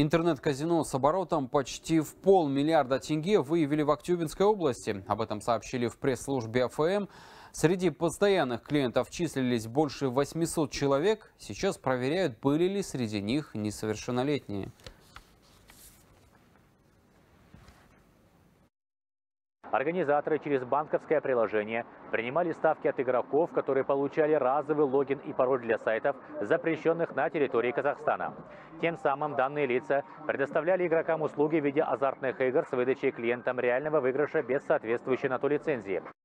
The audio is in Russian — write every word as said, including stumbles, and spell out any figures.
Интернет-казино с оборотом почти в полмиллиарда тенге выявили в Актюбинской области. Об этом сообщили в пресс-службе АФМ. Среди постоянных клиентов числились больше восьмисот человек. Сейчас проверяют, были ли среди них несовершеннолетние. Организаторы через банковское приложение принимали ставки от игроков, которые получали разовый логин и пароль для сайтов, запрещенных на территории Казахстана. Тем самым данные лица предоставляли игрокам услуги в виде азартных игр с выдачей клиентам реального выигрыша без соответствующей на то лицензии.